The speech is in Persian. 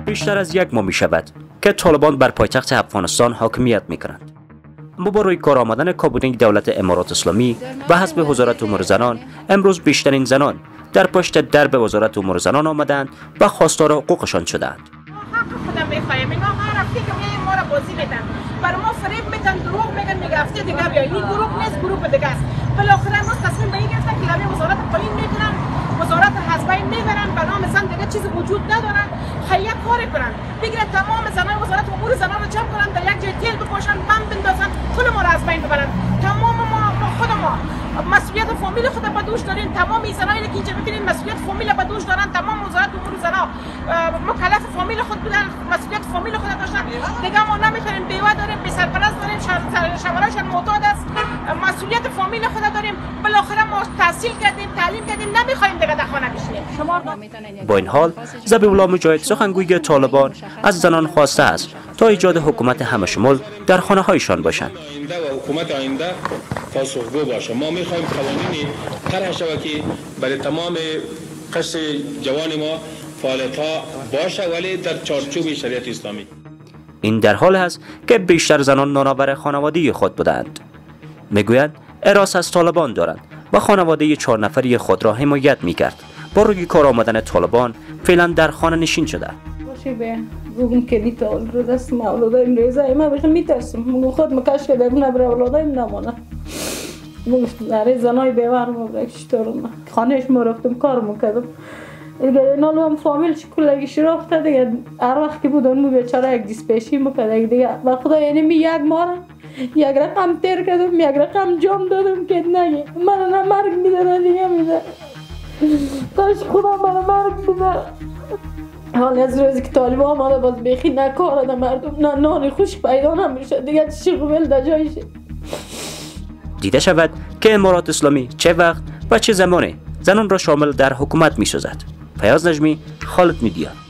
بیشتر از یک ماه می شود که طالبان بر پایتخت افغانستان حاکمیت می کنند. اما با روی کار آمدن کابینه دولت امارات اسلامی و حسب وزارت امور زنان، امروز بیشترین زنان در پشت درب وزارت امور زنان آمدند و خواستار حقوقشان شدند. خودم میخوایم اینا رفتی که ما را بازی بدن، بر ما فریب میدن، دروغ میگن، میگه هفته دیگه بیا. این گروه نیست، گروه دیگه است. بالاخره امروز تصمیم به این گرفتن که روی وزارت قانون میکنن، وزارت حزبین میبرن، به نام زن دیگه چیز وجود ندارن. خیلی کار کنن، بگیرن تمام زنان وزارت امور زنان رو جمع کنن، در یک جای تیل بپاشن، بم بندازن، کل ما را از بین ببرن. تمام ما خود ما مسئولیت فامیل خود به دوش دارین. تمام این زنایی که اینجا میبینین مسئولیت فامیل به دوش دارن. تمام وزارت امور زنان مکلف فامیل خود بودن، مسئولیت فامیل خود داشتن. دیگه ما نمیتونیم، بیوه داریم، بی سرپرست داریم، شوهرشان معتاد است، مسئولیت فامیل خود داریم. بالاخره ما تحصیل کردیم، تعلیم کردیم، نمیخوایم دیگه در خانه بشینیم. شما با این حال ذبیح الله مجاهد سخنگوی طالبان از زنان خواسته است تا ایجاد حکومت همشمول در خانه هایشان باشند. حکومت آینده پاسخگو باشه. ما میخوایم قوانینی طرح شود که برای تمام قشر جوان ما فعالیت ها باشه، ولی در چارچوب شریعت اسلامی. این در حال است که بیشتر زنان نانآور خانوادگی خود بودند. میگویند اراس از طالبان دارند و خانواده 4 نفری خود را حمایت میکرد. با روی کار آمدن طالبان فعلا در خانه نشین شده. بگم که لیت رو دست ما اولادایم ریزه ما بخیر میترسم. مگم خود مکش که درم نبره اولادایم نمانه. مگم نره زنای بیوار ما برای چطورم خانهش ما رفتم کار میکردم. دیگه نالو هم فامیل کلگیش رفته دیگه. هر وقت که بودن مو بیچاره یک دیسپیشی میکرد دیگه. و خدا یعنی می یک ماه یک رقم تیر کردم، یک رقم جام دادم که نگه من نه مرگ میده دیگه میده. کاش خدا من مرگ میده. حالا از روزی که طالبان آمده باز بیخی نه کار ده مردم، نه نان خوش پیدا نمیشه دیگه. چی قبل در جایشه. دیده شود که امارات اسلامی چه وقت و چه زمانی زنان را شامل در حکومت می سازد. فیاض نجمی، خالد میدیا.